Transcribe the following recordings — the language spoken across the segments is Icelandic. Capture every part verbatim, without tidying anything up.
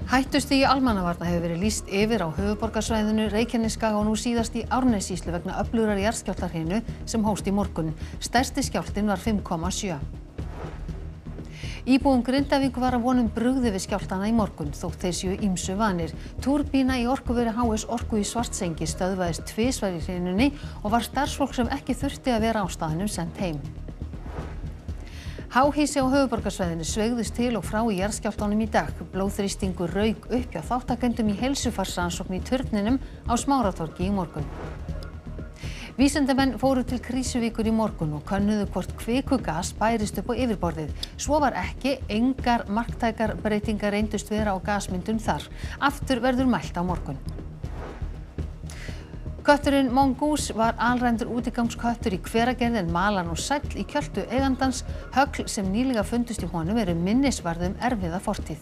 Hættustigi almannavarna hefur verið lýst yfir á höfuðborgarsvæðinu, Reykjanesskaga og nú síðast í Árnessýslu vegna öflugrar jarðskjálftahrinu sem hófst í morgun. Stærsti skjálftinn var fimm komma sjö. Íbúum Grindavík var að vonum brugðið við skjálftana í morgun þótt þeir séu ýmsu vanir. Túrbína í orkuveri H S Orku í Svartsengi stöðvaðist tvisvar í hrinunni og var starfsfólk sem ekki þurfti að vera á staðnum sent heim. Háhýsi á höfuðborgarsvæðinu sveigðust til og frá í jarðskjálftunum í dag. Blóðþrýstingur rauk upp hjá þáttakendum í heilsufarsrannsókn í turninum á Smáratorgi í morgun. Vísindamenn fóru til Krýsuvíkur í morgun og könnuðu hvort kvikugas bærist upp á yfirborðið. Svo var ekki, engar marktækar breytingar reyndust vera á gasmyndun þar. Aftur verður mælt á morgun. Kötturinn Mongoose var alræmdur útigangsköttur í Hveragerði en malan og sæll í kjöltu eigandans. Högl sem nýlega fundust í honum eru minnisvarði um erfiða fortíð.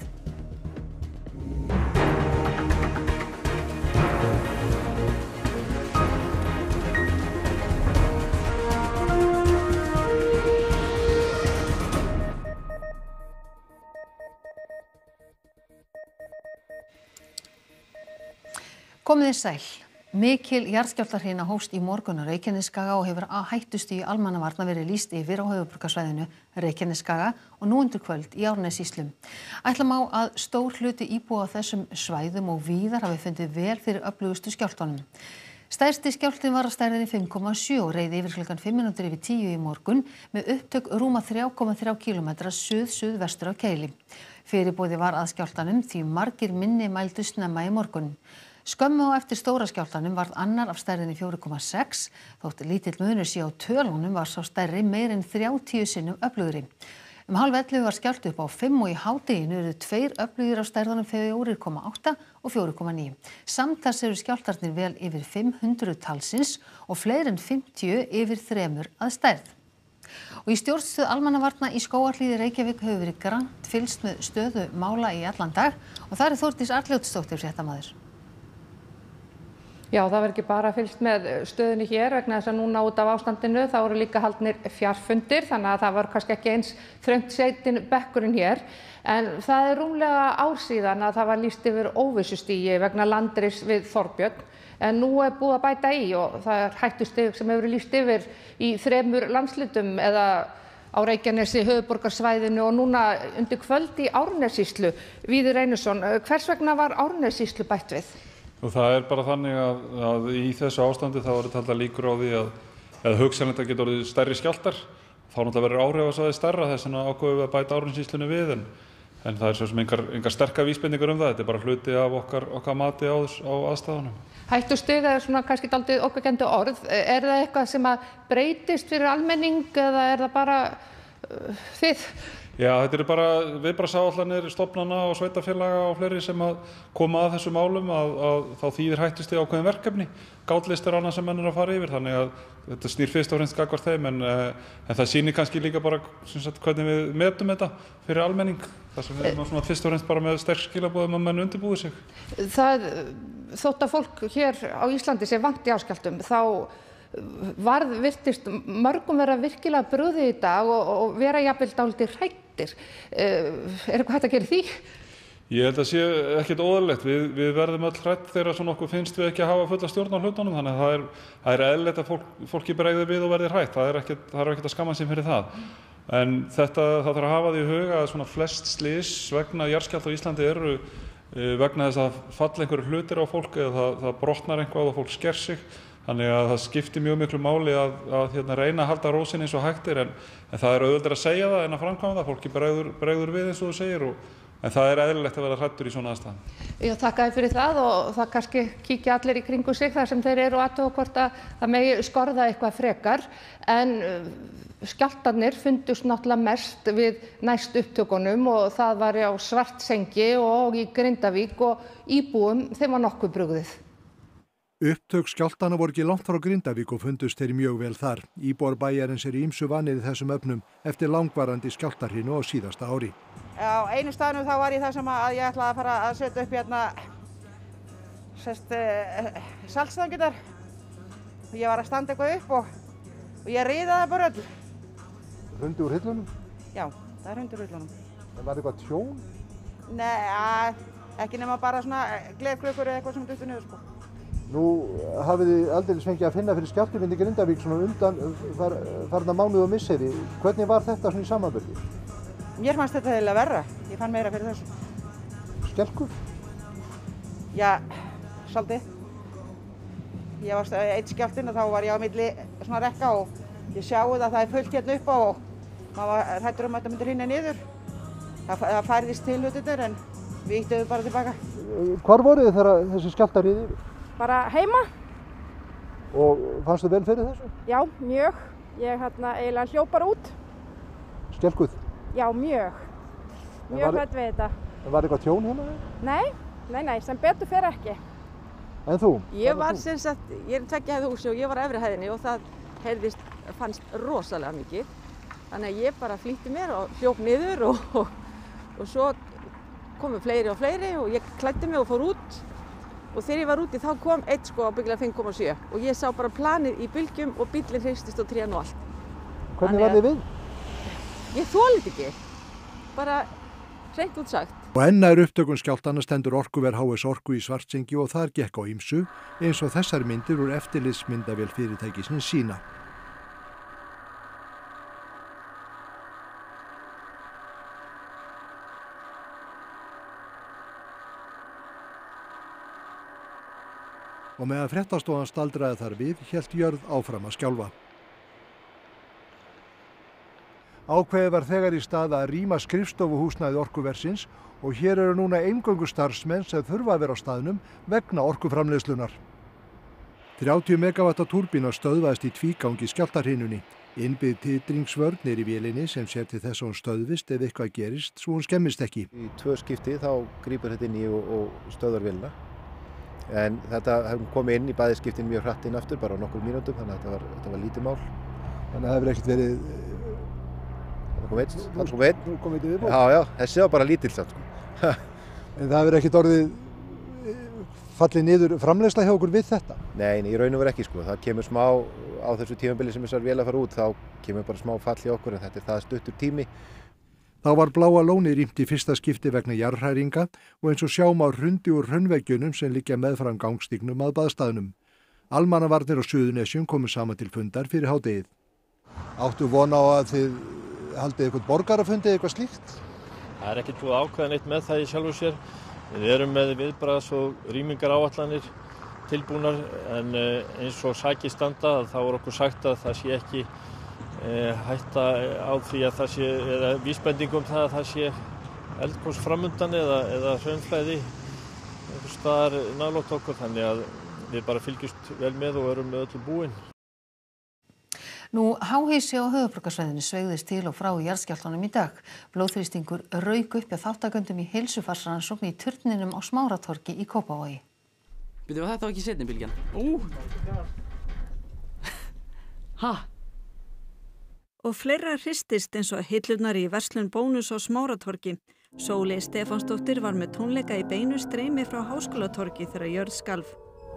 Komið þið sæl. Mikil jarðskjálftahrina hófst í morgun á Reykjanesskaga og hefur á hættustigi almannavarna verið lýst yfir á höfuðborgarsvæðinu, Reykjanesskaga og nú undir kvöld í Árnessýslu. Ætla má að stór hluti íbúa á þessum svæðum og víðar hafi fundið vel fyrir öflugustu skjálftunum. Stærsti skjálftinn var að stærðinni fimm komma sjö og reið yfir klukkan fimm mínútur yfir tíu í morgun með upptök rúma þrjú komma þrjá kílómetra suð-suðvestur af Keili. Fyrirboði var að skjálftanum því margir minni mældust snemma í morgun. Skömmu á eftir stóra skjálftanum varð annar af stærðinni fjögur komma sex, þótt lítill munur sé á tölunum var sá stærri meir en þrjátíu sinnum öflugri. Um hálf ellefu var skjálfti upp á fimm og í hádeginu eru tveir öflugir á stærðunum fjögur komma átta og fjögur komma níu. Samtals eru skjálftarnir vel yfir fimm hundruð talsins og fleiri en fimmtíu yfir þremur að stærð. Og í stjórnstöð almannavarna í Skógarhlíð Reykjavík hefur verið grannt fylgst með stöðu mála í allan dag og þar er Þórdís Arnljótsdóttir fréttamaður. Já, það verður ekki bara fylgst með stöðunni hér vegna þess að núna út af ástandinu þá eru líka haldnir fjarfundir þannig að það var kannski ekki eins þröngt setinn bekkurinn hér en það er rúmlega ár síðan að það var lýst yfir óvissustigi vegna landris við Þorbjörn en nú er búið að bæta í og það er hættustig sem hefur verið lýst yfir í þremur landslutum eða á Reykjanesi, höfuðborgarsvæðinu og núna undir kvöld í Árnessýslu. Víðir Einarsson, hvers vegna var Árnessýslu bætt við? Og það er bara þannig að, að í þessu ástandi þá eru taldar líkur á því að, að hugsanlegt að geta orðið stærri skjálftar. Þá náttúrulega verður áhrifasvæðið stærra þess vegna ákváðum við að bæta Árnessýslunni við en, en það er svo sem engar, engar sterkar vísbendingar um það. Þetta er bara hluti af okkar, okkar mati á, á aðstæðunum. Hættustig er svona kannski dálítið ógnvekjandi orð. Er það eitthvað sem að breytist fyrir almenning eða er það bara uh, þið? Já, þetta eru bara viðbragðsáætlanir stofnana og sveitarfélaga og fleiri sem að koma að þessum málum að, að þá þýðir hættustig ákveðin verkefni. Gátlist er annað sem menn er að fara yfir, þannig að þetta snýr fyrst og fremst gagnvart þeim en, en það sýnir kannski líka bara sagt, hvernig við metum þetta fyrir almenning. Það sem við erum svona fyrst og fremst bara með sterk skilaboðum að menn undirbúi sig. Það þótt að fólk hér á Íslandi sé vant í áskjálftum, þá varð virtist mörgum vera virkilega brugðið í dag og, og vera jafnvel dálítið hræddir. Er eitthvað hægt að gera í því? Ég held að sé ekkert óðurlegt. Við, við verðum öll hrædd þegar svona okkur finnst við ekki að hafa fulla stjórn á hlutunum, þannig að það er, það er eðlilegt að fólk, fólki bregði við og verði hrætt. Það er ekkert, það er ekkert að skamma sig fyrir það. En þetta, það þarf að hafa því í huga að svona flest slys vegna jarðskjálfta á Íslandi eru vegna þess að falla einhverjir hlutir á fólk eða það, það brotnar eitthvað og fólk sker sig. Þannig að það skiptir mjög miklu máli að, að hérna, reyna að halda rósinni eins og hægt er en, en það er auðveldara að segja það en að framkvæma það. Fólki bregður, bregður við eins og þú segir og, en það er eðlilegt að vera hræddur í svona aðstæðum. Já, þakka þér fyrir það og það kannski kíkja allir í kringu sig þar sem þeir eru og athuga hvort að það megi skorða eitthvað frekar en skjálftarnir fundust náttúrulega mest við næst upptökunum og það var á Svartsengi og í Grindavík og íbúum þeim var nokkuð brugðið. Upptök skjálftanna voru ekki langt frá Grindavík og fundust þeir mjög vel þar. Íbúar bæjarins eru ýmsu vanir í þessum öfnum eftir langvarandi skjálftahrinu á síðasta ári. Á einu staðnum þá var ég það sem að ég ætlaði að fara að setja upp hérna sest, uh, saltstangitar. Ég var að standa eitthvað upp og, og ég riðaði bara öll. Hrundi úr hillunum? Já, það er hrundi úr hillunum. Var eitthvað tjón? Nei, að, ekki nema bara svona glerkrukkur eða eitthvað sem duttur niður sko. Nú hafið þið aldeilis fengið að finna fyrir skjálftum í Grindavík svona undan far, farna mánuð og misseri. Hvernig var þetta svona í samanburði? Mér fannst þetta eiginlega verra. Ég fann meira fyrir þessu. Skelkur? Já, svolítið. Ég var eitt skjálftinn og þá var ég á milli svona rekka og ég sjáði að það er fullt hérna upp á og maður var hræddur um að þetta myndi hrynja niður. Það, það færðist til hlutirnir en við ýttum bara tilbaka. Hvar voruð þið þegar þessi skjálftar riðu yfir? Bara heima. Og fannstu vel fyrir þessu? Já, mjög. Ég hérna eiginlega hljóp bara út. Skelkuð? Já, mjög. Mjög hrædd við þetta. En var eitthvað tjón hérna? Nei, nei, nei, sem betur fer ekki. En þú? Ég var sem sagt, ég er tveggja hæða húsi og ég var á efri hæðinni og það heyrðist, fannst rosalega mikið. Þannig að ég bara flýtti mér og hljóp niður og, og, og svo komu fleiri og fleiri og ég klæddi mig og fór út. Og þegar ég var úti þá kom eitt sko á byggilega fimm komma sjö og ég sá bara planið í bylgjum og bíllinn hristist og trén og allt. Hvernig var þið við? Ég þolið ekki, bara hreint út sagt. Og enn nær upptökun skjálftanna stendur Orkuver H S Orku í Svartsengi og þar gekk á ýmsu eins og þessar myndir úr eftirlitsmyndavél fyrirtækisins sýna. Og meðan fréttastofan staldraði þar við, hélt jörð áfram að skjálfa. Ákveðið var þegar í stað að rýma skrifstofuhúsnæði Orkuversins og hér eru núna eingöngu starfsmenn sem þurfa að vera á staðnum vegna orkuframleiðslunar. þrjátíu megavatta túrbína stöðvaðist í tvígang í skjálftahrynunni. Innbyggð titringssvörn er í vélinni sem sér til þess að hún stöðvist ef eitthvað gerist svo hún skemmist ekki. Í tvö skipti þá grípur þetta inn í og, og stöðvar vélina. En þetta hefum komið inn í bæði skiptin mjög hratt inn aftur, bara á nokkur mínútum, þannig að þetta var, þetta var lítið mál. Þannig að það hefur ekkert verið... Það kom einn, það kom einn. Nú kom eitthvað viðbót? Já, já, þessi var bara lítill samt, sko. En það hefur ekkert orðið fallið niður framleiðsla hjá okkur við þetta? Nei, í raun og veru ekki, sko. Það kemur smá, á þessu tímabili sem þessar vélar fara út, þá kemur bara smá fall hjá okkur, en þetta er það stuttur tími. Þá var Bláa lónið rýmt í fyrsta skipti vegna jarðhræringa og eins og sjá má hrundi úr hraunveggjunum sem liggja meðfram gangstígnum að baðstaðnum. Almannavarnir á Suðurnesjum komu saman til fundar fyrir hádegið. Áttu von á að þið haldið eitthvað borgarafundi eða eitthvað slíkt? Það er ekkert búið ákveða neitt með það í sjálfu sér. Við erum með viðbragðs- og rýmingaráætlanir tilbúnar en eins og sakir standa þá er okkur sagt að það sé ekki hætta á því að það sé, eða vísbendingum það að það sé eldgos framundan eða, eða hraunflæði einhvers staðar nálægt okkur, þannig að við bara fylgjumst vel með og erum með öllu búin. Nú, háhýsi á höfuðborgarsvæðinu sveigðist til og frá jarðskjálftanum í dag. Blóðþrýstingur rauk upp hjá þátttakendum í heilsufarsrannsókn í turninum á Smáratorgi í Kópavogi. Bíddu, var þetta ekki seinni bylgjan? Ú! Ha? Og fleira hristist eins og hillurnar í verslun Bónus á Smáratorgi. Sóley Stefánsdóttir var með tónleika í beinu streymi frá Háskólatorgi þegar jörð skalf.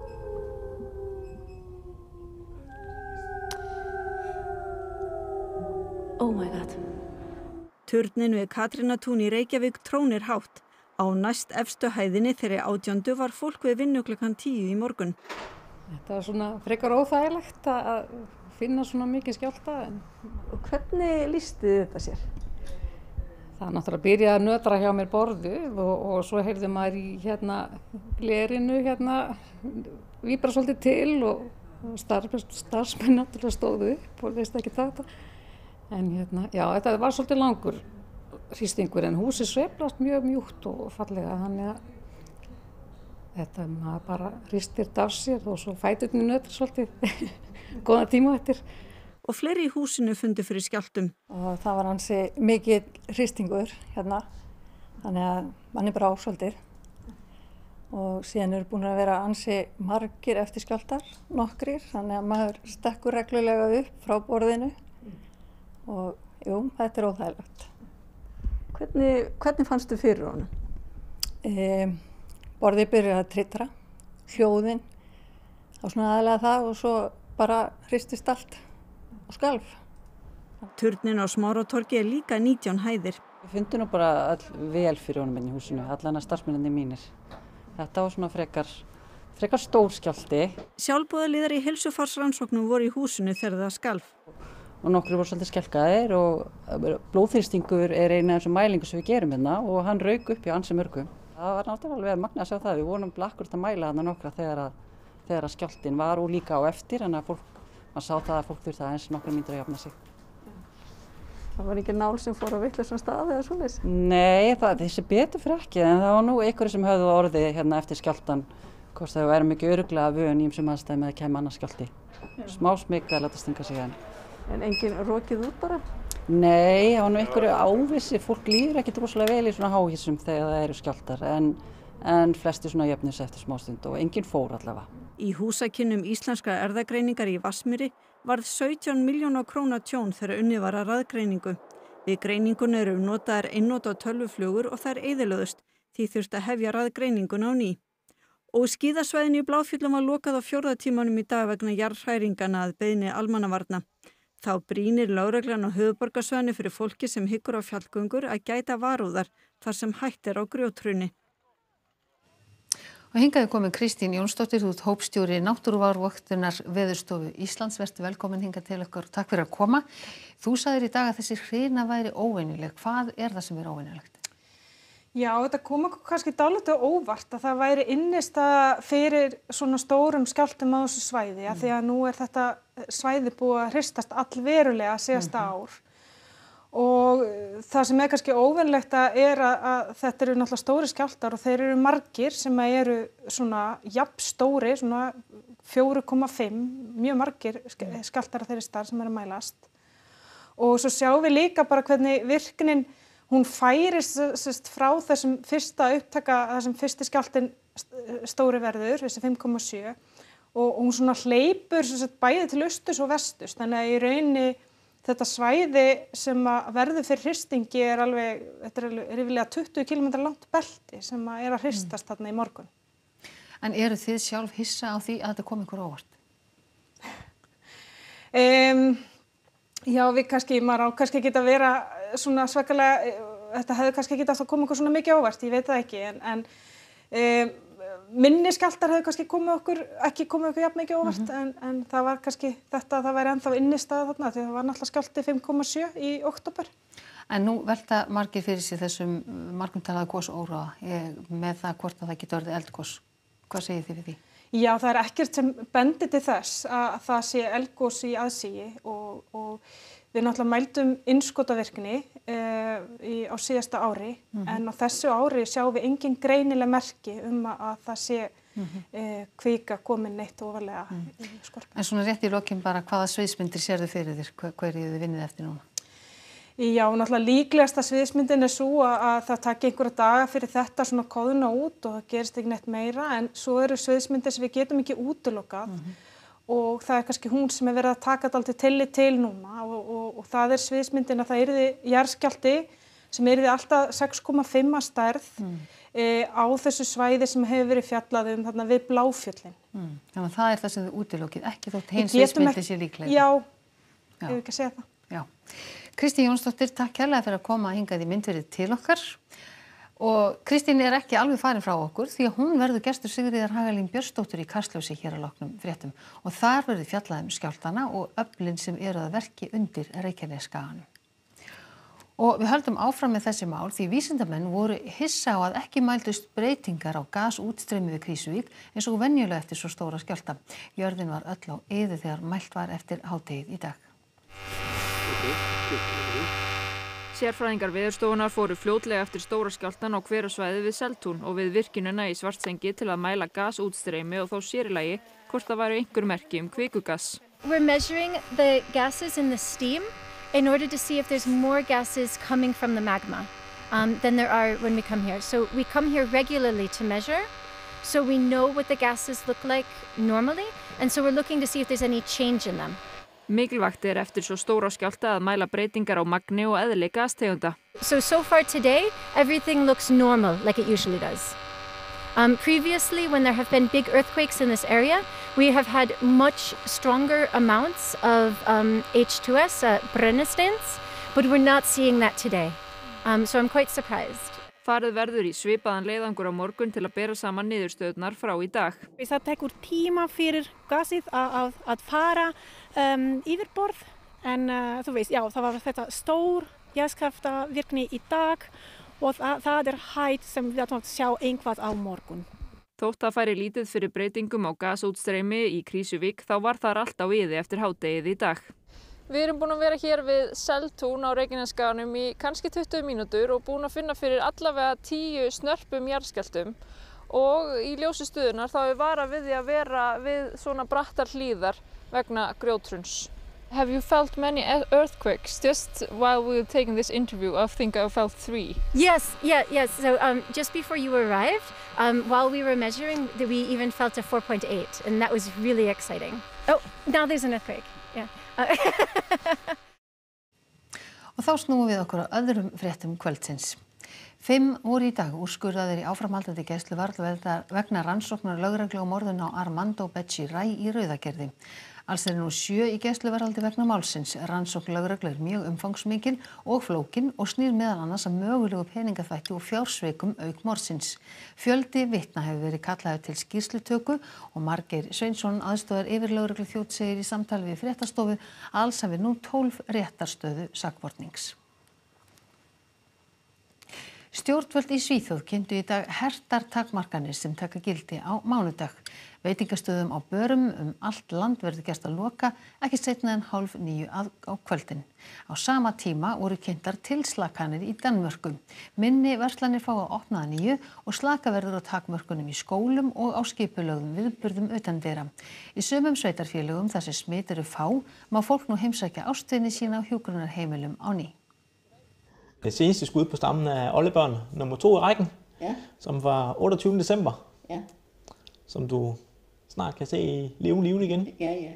Oh my god. Turnin við Katrínartún í Reykjavík trónir hátt. Á næst efstu hæðinni þeirri átjándu var fólk við vinnu klukkan tíu í morgun. Þetta var svona frekar óþægilegt að finna svona mikið skjálfta. En... Og hvernig lýsti þetta sér? Það náttúrulega byrjaði að nötra hjá mér borðið og, og svo heyrði maður í hérna glerinu hérna víbra svolítið til og starf, starfsmenn náttúrulega stóðu upp og veist ekki þetta. En hérna, já, þetta var svolítið langur hristingur en húsið sveiflast mjög mjúkt og fallega, þannig að þetta maður bara hristir af sér og svo fæturnir nötra svolítið góða tíma eftir. Og fleiri í húsinu fundu fyrir skjálftum. Og það var ansi mikið hristingur hérna, þannig að manni brá svolítið. Og síðan eru búin að vera ansi margir eftir skjálftar, nokkrir, þannig að maður stekkur reglulega upp frá borðinu. Og jú, þetta er óþægilegt. Hvernig, hvernig fannstu fyrir honum? E, borðið byrjaði að tritra, hljóðin, og svona aðalega það og svo bara hristist allt og skalf. Turnin á Smáratorgi er líka nítján hæðir. Við fundum nú bara all vel fyrir honum inn í húsinu, allan að starfsmennirnir mínir. Þetta var svona frekar, frekar stór skjálfti. Sjálfboðaliðar í heilsufarsrannsóknum voru í húsinu þegar það skalf. Og nokkru voru svolítið skelkaðir og blóðþrýstingur er eina af þessum mælingum sem við gerum hérna og hann rauk upp hjá ansi mörgum. Það var náttúrulega alveg magna að sjá það, við vorum akkurat að mæla þarna nokkra þegar að, þegar að skjálftinn var og líka á eftir, en að fólk, maður sá það að fólk þurfti aðeins nokkra mínútur að jafna sig. Það var ekki nál sem fór á vitlausan stað eða svoleiðis? Nei, það þessi betur fyrir ekki, en það var nú einhverju sem höfðu orðið hérna eftir skjálftann, hvort þau erum ekki örugglega vön í ýmsum aðstæðum eða kæmi annars skjálfti. Smá smygg að láta stinga sig en. En engin rokið út bara? Nei, það var nú einhverju ávissi, fólk líður ekki rosalega vel í svona háhýsum þegar það eru skjálftar, en, en flesti svona jöfnir sig eftir smástund og enginn fór allavega. Í húsakynnum Íslenska erfðagreiningar í Vatnsmýri varð sautján milljóna króna tjón þegar unnið var að raðgreiningu. Við greininguna eru notaðar einnota tölvuflugur og þær eyðilögðust, því þurfti að hefja raðgreininguna á ný. Og skíðasvæðinu í Bláfjöllum var lokað á fjórða tímanum í dag vegna jarðhræringana að beiðni almannavarna. Þá brýnir lögreglan á höfuðborgarsvæðinu fyrir fólki sem hyggur á fjallgöngur að gæta varúðar þar sem hætt er á grjóthruni. Og hingað er komin Kristín Jónsdóttir, þú ert hópstjóri Náttúruvárvöktunar Veðurstofu Íslands. Vertu velkomin hingað til okkar og takk fyrir að koma. Þú sagðir í dag að þessi hrina væri óvenjuleg. Hvað er það sem er óvenjulegt? Já, þetta kom okkur kannski dálítið óvart að það væri innistæða fyrir svona stórum skjálftum á þessu svæði, mm. því að nú er þetta svæði búið að hristast allverulega síðasta mm-hmm. ár. Og það sem er kannski óvenjulegt er að, að þetta eru náttúrulega stóri skjálftar og þeir eru margir sem eru svona jafn stóri, svona fjögur komma fimm, mjög margir skjálftar af þeirri stærð sem eru að mælast. Og svo sjáum við líka bara hvernig virknin, hún færist sest, frá þessum fyrsta upptaka, þessum fyrsti skjálftinn stóri verður, þessi fimm komma sjö, og hún svona hleypur sest, bæði til austurs og vesturs, þannig að í rauninni þetta svæði sem verður fyrir hristingi er alveg, þetta er alveg rífilega tuttugu kílómetra langt belti sem er að hristast mm. þarna í morgun. En eru þið sjálf hissa á því að þetta kom ykkur óvart? Um, já, við kannski, maður á kannski geta að vera svona svakalega, þetta hefði kannski geta að koma ykkur svona mikið óvart, ég veit það ekki, en, en um, minni skjálftar hefði kannski komið okkur, ekki komið okkur jafn mikið óvart, mm-hmm. en, en það var kannski þetta að það væri ennþá innistæða þarna, því það var náttúrulega skjálfti fimm komma sjö í október. En nú velta margir fyrir sig þessum margumtalaða gosóróa með það hvort að það getur orðið eldgos. Hvað segir þið við því? Já, það er ekkert sem bendir til þess að það sé eldgos í aðsigi og, og við náttúrulega mældum innskotavirkni uh, í, á síðasta ári, mm-hmm. en á þessu ári sjáum við engin greinileg merki um að, að það sé mm-hmm. uh, kvika komin neitt ofarlega mm. í skorpuna. En svona rétt í lokin bara hvaða sviðsmyndir sérðu fyrir þér, hver, hverju þið vinnið eftir núna? Já, náttúrulega líklegasta sviðsmyndin er svo að, að það taki einhverja daga fyrir þetta svona kóðuna út og það gerist ekki neitt meira, en svo eru sviðsmyndir sem við getum ekki útilokað mm-hmm. og það er kannski hún sem er verið að taka dálítið tillit til núna og, og, og það er sviðsmyndin að það yrði jarðskjálfti sem yrði alltaf sex komma fimm að stærð mm. e, á þessu svæði sem hefur verið fjallað um þarna við Bláfjöllin. Mm. Þannig að það er það sem þið útilokið, ekki þótt hinn sviðsmyndi sé líklega. Já, já. Ef við ekki að segja það. Já. Kristín Jónsdóttir, takk kærlega fyrir að koma hingað í myndverið til okkar. Og Kristín er ekki alveg farin frá okkur því að hún verður gestur Sigríðar Hagalín Björnsdóttur í Kastljósi hér að loknum fréttum og þar verður fjallað um skjálftana og öflin sem eru að verki undir Reykjanesskaganum. Og við höldum áfram með þessi mál því vísindamenn voru hissa á að ekki mældust breytingar á gasútstreymi við Krýsuvík eins og venjulega eftir svo stóra skjálfta. Jörðin var öll á eyðu þegar mælt var eftir hádegið í dag. Sérfræðingar Veðurstofunnar fóru fljótlega eftir stóra skjálftann á hverasvæði við Seltún og við virkjunina í Svartsengi til að mæla gasútstreymi og þá sér í lagi hvort það væru einhver merki um kvikugas. We're measuring the gases in the steam in order to see if there's more gases coming from the magma um, than there are when we come here. So we come here regularly to measure, so we know what the gases look like normally, and so we're looking to see if there's any change in them. Mikilvægt er eftir svo stóra skjálfta að mæla breytingar á magni og eðli gastegunda. So, so far today, everything looks normal like it usually does. Um, previously, when there have been big earthquakes in this area, we have had much stronger amounts of um, H two S, uh, brennisteinsins, but we're not seeing that today. Um, so I'm quite surprised. Farið verður í svipaðan leiðangur á morgun til að bera saman niðurstöðurnar frá í dag. Það tekur tíma fyrir gasið að, að, að fara um, yfirborð en uh, þú veist, já, það var þetta stór jarðskjálftavirkni í dag og það, það er hægt sem við ætlum að sjá einhvað á morgun. Þótt að færi lítið fyrir breytingum á gasútstreymi í Krýsuvík þá var þar allt á iði eftir hádegið í dag. Við erum búin að vera hér við Seltún á Reykjanesskaganum í kannski tuttugu mínútur og búin að finna fyrir allavega tíu snörpum jarðskjálftum og í ljósi stöðunar þá er varað við því að vera við svona brattar hlíðar vegna grjóthruns. Have you felt many earthquakes? Just while we were taking this interview, I think I felt three. Yes, yeah, yes. So um, just before you arrived, um, while we were measuring, we even felt a four point eight, and that was really exciting. Oh, now there's an earthquake. Yeah. Og þá snúum við okkur á öðrum fréttum kvöldsins. Fimm voru í dag úrskurðaðir í áframhaldandi gæsluvarð vegna rannsóknar lögreglu og morðun á Armando Bechiray í Rauðagerði. Alls eru nú sjö í gæsluvarðhaldi vegna málsins. Rannsókn lögreglu er mjög umfangsmikil og flókin og snýr meðal annars að mögulegu peningaþvætti og fjársvikum auk morðsins. Fjöldi vitna hefur verið kallaður til skýrslutöku og Margeir Sveinsson aðstoðar yfirlögreglu þjónn segir í samtali við fréttastofu að alls hafi nú tólf réttarstöðu sakbornings. Stjórnvöld í Svíþjóð kynntu í dag hertar takmarkanir sem taka gildi á mánudag. Veitingastöðum á börum um allt land verður gert að loka ekki seinna en hálf níu á kvöldin. Á sama tíma voru kynntar tilslakanir í Danmörku. Minni verslanir fá að opna að nýju og slaka verður á takmörkunum í skólum og á skipulögðum viðburðum utandyra. Í sumum sveitarfélögum þar sem smit eru fá má fólk nú heimsækja ástvini sína á hjúkrunarheimilum á ný. Det seneste skud på stammen er oldebørn nummer to i rækken, ja. Som var otteogtyvende desember, ja. Som du snart kan se i levende liv igen. Ja, ja.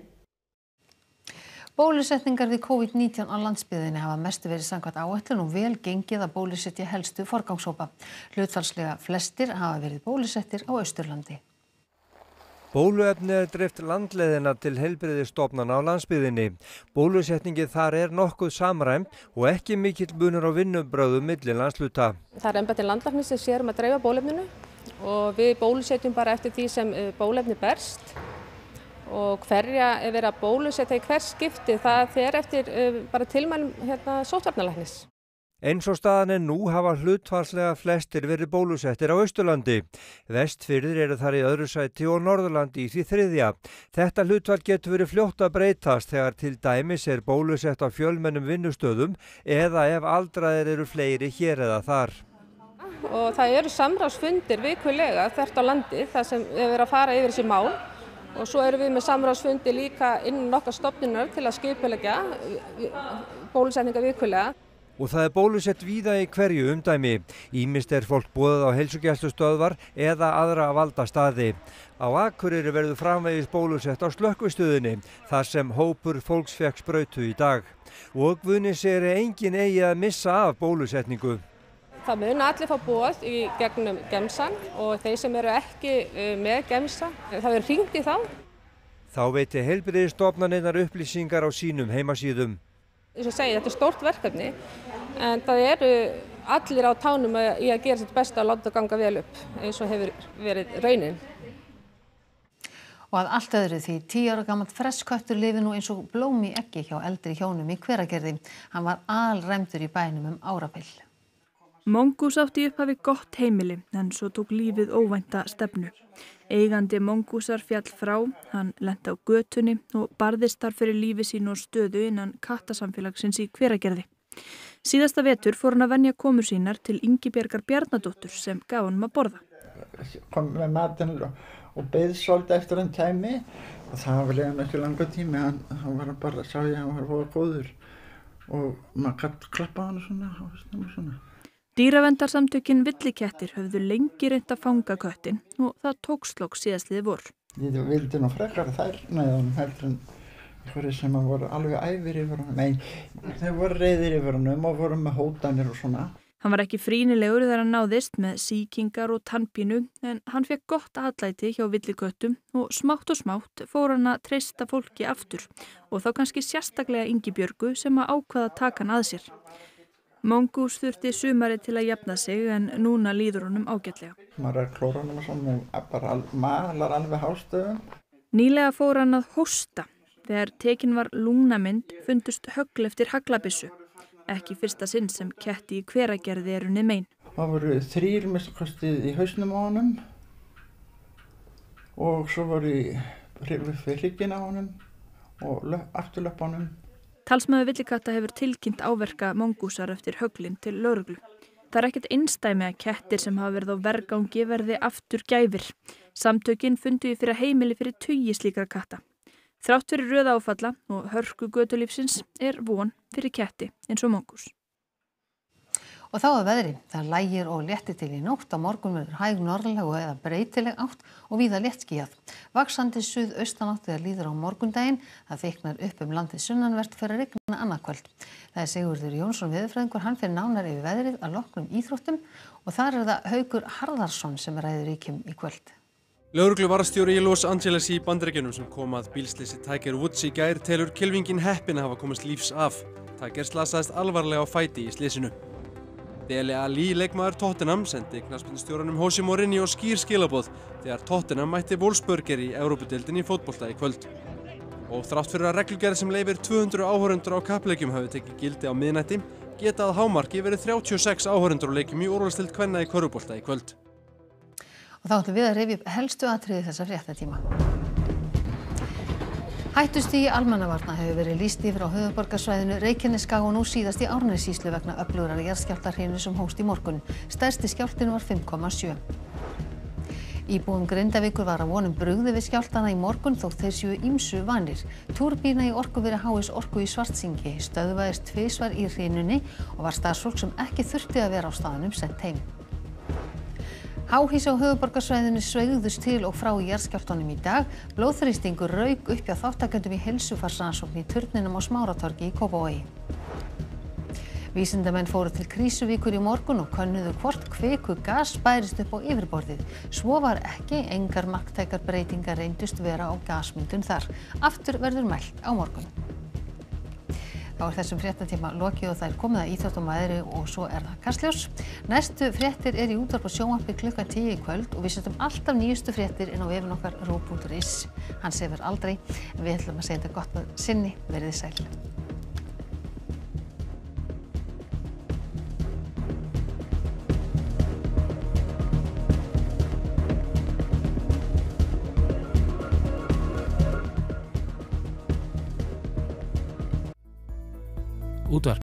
Bólusetningar við COVID nítján á landsbyggðinni hafa mestu verið samkvæmt áætlun og vel gengið að bólusetja helstu forgangshópa. Hlutfallslega flestir hafa verið bólusettir á Austurlandi. Bóluefni er dreift landleiðina til heilbrigðisstofnana á landsbyggðinni. Bólusetningin þar er nokkuð samræmd og ekki mikill munur á vinnubrögðum milli landsluta. Það er embætti landlæknis sem sér um að dreifa bóluefninu og við bólusetjum bara eftir því sem bóluefni berst og hverja er verið að bólusetja í hvers skipti það fer eftir bara tilmælum hérna, sóttvarnalæknis. Eins og staðan er nú hafa hlutfallslega flestir verið bólusettir á Austurlandi. Vestfirðir eru þar í öðru sæti og Norðurlandi í því þriðja. Þetta hlutfall getur verið fljótt að breytast þegar til dæmis er bólusett á fjölmennum vinnustöðum eða ef aldraðir eru fleiri hér eða þar. Og það eru samráðsfundir vikulega þvert á landi þar sem við erum að fara yfir þessi mál og svo erum við með samráðsfundi líka innan okkar stofnunar til að skipuleggja bólusetninga vikulega. Og það er bólusett víða í hverju umdæmi. Ýmist er fólk boðað á heilsugæslustöðvar eða aðra valda staði. Á Akureyri verður framvegis bólusett á slökkvistöðinni, þar sem hópur fólks fékk sprautu í dag. Og Guðni segir að enginn eigi að missa af bólusetningu. Það mun allir fá boð í gegnum gemsan og þeir sem eru ekki með gemsa, það verður hringt í þá. Þá veiti heilbrigðisstofnanirnar upplýsingar á sínum heimasíðum. Eins og segi, þetta er stórt verkefni en það eru allir á tánum í að gera sitt besta og láta ganga vel upp eins og hefur verið raunin. Og að allt öðru því tíu ára gamall fressköttur lifi nú eins og blóm í eggi hjá eldri hjónum í Hveragerði. Hann var alræmdur í bænum um árabil. Mongoose átti í upphafi gott heimili en svo tók lífið óvænta stefnu. Eigandi Mongoosar fjall frá, hann lenti á götunni og barðist þar fyrir lífi sín og stöðu innan kattasamfélagsins í Hveragerði. Síðasta vetur fór hann að venja komur sínar til Ingibjargar Bjarnadóttur sem gaf honum að borða. Kom með matinn og beið svolítið eftir hann kæmi og það var leiðan ekki langa tími, hann, hann var bara, sá ég, hann var voða góður og maður gæti klappa hann svona og svona. Dýraverndarsamtökin Villikettir höfðu lengi reynt að fanga köttin og það tókst loks síðastliðið vor. Ég vildi nú frekar þær næðan heldur en einhverju sem voru alveg æfir yfir honum. Nei, þeir voru reiðir yfir honum og voru með hótanir og svona. Hann var ekki frýnilegur þegar hann náðist með sýkingar og tannpínu en hann fekk gott atlæti hjá villiköttum og smátt og smátt fór hann að treysta fólki aftur og þá kannski sérstaklega Ingibjörgu sem að ákvaða að taka hann að sér. Mongoose þurfti sumarið til að jafna sig en núna líður honum ágætlega. Maður er klóranum og svona og bara malar alveg hástöðum. Nýlega fór hann að hósta. Þegar tekin var lungnamynd fundust högl eftir haglabyssu. Ekki fyrsta sinn sem ketti í Hveragerði er unnið mein. Það voru þrír mistakostið í hausnum á honum og svo voru í hrygginn á honum og afturlöpp á honum. Talsmaður villikatta hefur tilkynnt áverka mongúsar eftir höglin til lögreglu. Það er ekkert einsdæmi að kettir sem hafa verið á vergangi verði aftur gæfir. Samtökin fundu í fyrir heimili fyrir tugi slíkra katta. Þrátt fyrir röða áfalla og hörku götulífsins er von fyrir ketti eins og mongús. Og þá að veðri, það lægir og léttir til í nótt, á morgun verður hæg norðlæg og eða breytileg átt og víða léttskýjað. Vaxandi suðaustanátt þegar líður á morgundaginn, það þyknar upp um landið sunnanvert fyrir að rigna annað kvöld. Það er Sigurður Jónsson veðurfræðingur, hann fer nánar yfir veðrið að loknum íþróttum og þar er það Haukur Harðarsson sem ræður ríkjum í kvöld. Lögregluvarðstjóri í Los Angeles í Bandaríkjunum sem kom að bílslysi Tiger Woods í gær telur kylfinginn heppinn að hafa komist lífs af. Tiger slasaðist alvarlega á fæti í slysinu. Dele Alli, leikmaður Tottenham, sendi knattspyrnustjóranum Jose Mourinho skýr skilaboð þegar Tottenham mætti Wolfsburger í Evrópudeildinni í fótbolta í kvöld. Og þrátt fyrir að reglugerð sem leyfir tvö hundruð áhorfendur á kappleikjum hafi tekið gildi á miðnætti, geta að hámarki verið þrjátíu og sex áhorfendur á leikjum í úrvalsdeild kvenna í körfubolta í kvöld. Og þá ætlum við að rifja upp helstu atriði þessa fréttatíma. Hættustigi almannavarna hefur verið lýst yfir á höfuðborgarsvæðinu, Reykjanesskaga og nú síðast í Árnessýslu vegna öflugrar jarðskjálftahrinu sem hófst í morgun. Stærsti skjálftinn var fimm komma sjö. Íbúum Grindavíkur var að vonum brugði við skjálftana í morgun þótt þeir séu ýmsu vanir. Túrbína í orkuveri H S Orku í Svartsengi stöðvaðist tvisvar í hrynunni og var starfsfólk sem ekki þurfti að vera á staðnum sent heim. Háhýsi á höfuðborgarsvæðinu sveigðust til og frá í jarðskjálftunum í dag. Blóðþrýstingur rauk upp hjá þáttakendum í heilsufarsrannsókn í turninum á Smáratorgi í Kópavogi. Vísindamenn fóru til Krýsuvíkur í morgun og könnuðu hvort kvikugas bærist upp á yfirborðið. Svo var ekki, engar marktækar breytingar reyndust vera á gasmyndun þar. Aftur verður mælt á morgun. Þá er þessum fréttatíma lokið og það er komið að íþróttum og veðri og svo er það Kastljós. Næstu fréttir er í útvarpi og sjónvarpi klukkan tíu í kvöld og við setjum alltaf nýjustu fréttir inn á vefinn okkar ruv punktur is. Hann sefur aldrei, en við ætlum að segja þetta gott að sinni, verið sæl. Útvarp.